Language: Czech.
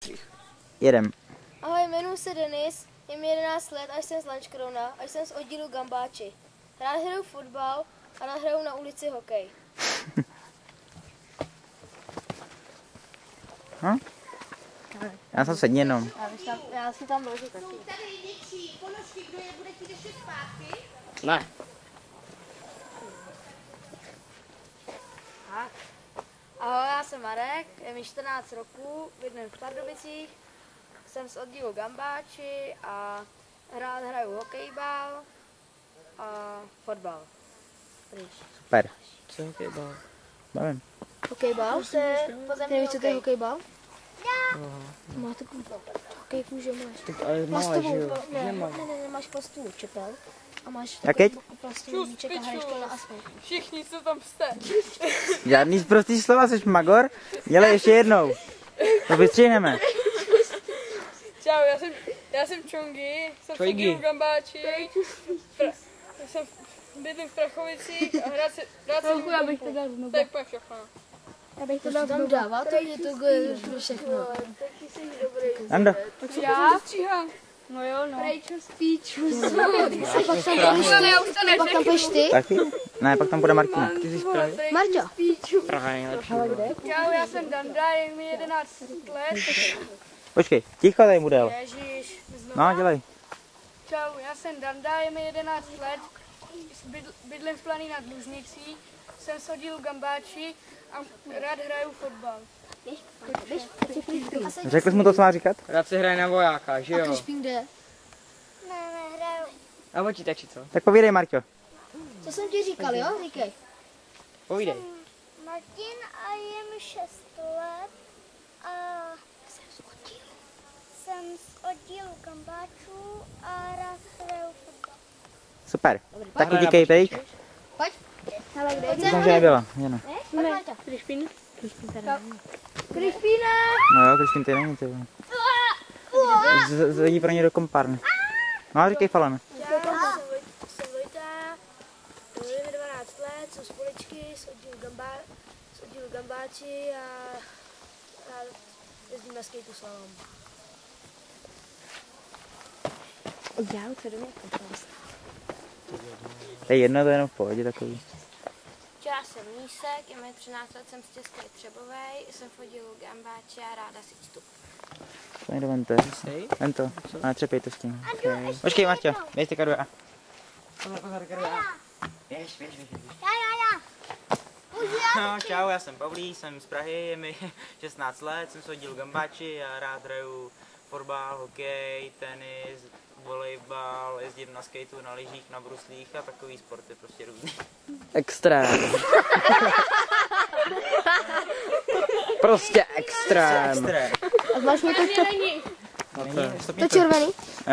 střih. Jedem. Ahoj, jmenuji se Denis, je mi 11 let a jsem z Lanškrona a jsem z oddílu Gambáči. Rád hraju fotbal a rád hraju na ulici hokej. No? Já jsem sedně jenom. Já si tam vložím taky. Jsou tady větší ponožky, kdo je bude chtít ještě zpátky? Ne. Tak. Ahoj, já jsem Marek, je mi 14 roků, bydlím v Pardubicích, jsem z oddílu Gambáči a rád hraju hokejbal a fotbal. Super. Co je hokejbal? Bavím. Hokejbal? To je pozemní hokej. Co to je hokejbal? Aha. Má takovou hokejku, že máš. Tak ale máš, že jo? Že máš. Ne, máš plastovou čepel a máš Jaký? plastovou míček a hraješ to na asfalt. Všichni, co tam jste. Žádný prostý slova, jsi magor? Dělej ještě jednou. To vystřihneme. Čau, já jsem Čongi, jsem v oddílu Gambáči. Jsem bydlím v Prachovicích a rád se Já bych to dal znovu. to je úplně všechno. Já bych to dal tam dává, to je to všechno. Ando. Já? No jo, no. Pak tam půjdeš ty? Taky? Ne, pak tam bude Martina. Ty jsi z Prahy? Marťo. Praha je nejlepší. Čau, já jsem Danda, je mi 11 let. Počkej, ticho tady bude. Ježíš, No, dělej. Čau, já jsem Danda, je mi 11 let. Bydlím v Planý nad Lužnicí. Jsem z oddílu Gambáči a rád hraju fotbal. Řekl jsi mu to, co má říkat? Rád se hraje na vojáka, že jo? Krišpín jde. Nehraju. A počítači co? Tak povídej, Marťo. Co jsem ti říkal, jo? Říkej. Povídej. Martin a je mi 6 let a jsem z oddílu Gambáčů a rád hraju fotbal. Super. Taky díkej, pejk. Pojď. Hele, kde To jsem, že nebyla. Jena. Pojď, Marťo. Krišpín? Krišpíne! No jo, Kristýn, ty není, ty vole. Zvedí pro ně do kompárny. No, říkej, Falane. Já jsem Vojta, je mi 12 let, jsem z Poličky, z oddílu Gambáči a jezdím na skateu slalom. To je jedno, to je jenom v pohodě takový. Já jsem Mísek, je mi 13 let, jsem z České Třebovej, jsem v oddílu Gambáči a ráda si čtu. To nejde, vem to. Jsi? Vem to. A netřepej to s tím. Počkej, Marťo, běž ty K2A. Běž. Já. No, čau, já jsem Pavlí, jsem z Prahy, je mi 16 let, jsem z oddílu Gambáči a rád hraju fotbal, hokej, tenis, volejbal, jezdím na skateu, na lyžích, na bruslích a takový sporty prostě různý. Extrém. Prostě extrém. Extrém. A máš mi to Není, červený?